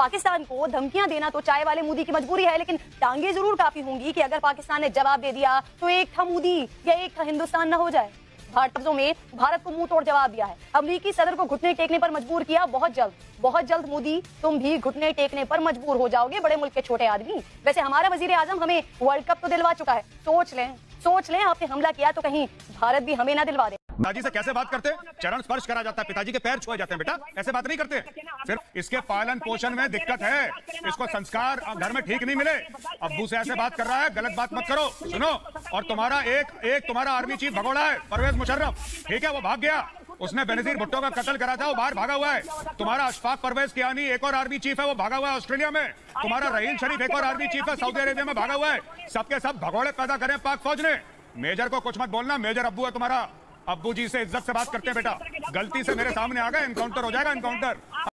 पाकिस्तान को धमकियां देना तो चाय वाले मोदी की मजबूरी है, लेकिन टांगे जरूर काफी होंगी कि अगर पाकिस्तान ने जवाब दे दिया तो एक था मोदी या एक था हिंदुस्तान न हो जाए। भारत में भारत को मुंह तोड़ जवाब दिया है, अमेरिकी सदर को घुटने टेकने पर मजबूर किया। बहुत जल्द मोदी तुम भी घुटने टेकने पर मजबूर हो जाओगे, बड़े मुल्क के छोटे आदमी। वैसे हमारा वजीर आजम हमें वर्ल्ड कप तो दिलवा चुका है, सोच लें आपने हमला किया तो कहीं भारत भी हमें ना दिलवा दे। पिताजी से कैसे बात करते, चरण स्पर्श करा जाता है, पिताजी के पैर छुए जाते हैं। बेटा ऐसे बात नहीं करते, फिर इसके पालन पोषण में दिक्कत है, इसको संस्कार घर में ठीक नहीं मिले। अब्बू से ऐसे बात कर रहा है, गलत बात मत करो। सुनो, और तुम्हारा एक तुम्हारा आर्मी चीफ भगोड़ा है, परवेज मुशर्रफ, ठीक है, वो भाग गया, उसने बेनजीर भुट्टो का कत्ल करा था, वो बाहर भागा हुआ है। तुम्हारा अशफाक परवेज कियानी एक और आर्मी चीफ है, वो भागा हुआ है ऑस्ट्रेलिया में। तुम्हारा रहील शरीफ एक और आर्मी चीफ है, सऊदी अरेबिया में भागा हुआ है। सबके सब भगोड़े पैदा करें पाक फौज ने। मेजर को कुछ मत बोलना, मेजर अब्बू है तुम्हारा। अब्बू जी से इज्जत से बात करते हैं बेटा, गलती से मेरे सामने आ गए, एनकाउंटर हो जाएगा, एनकाउंटर।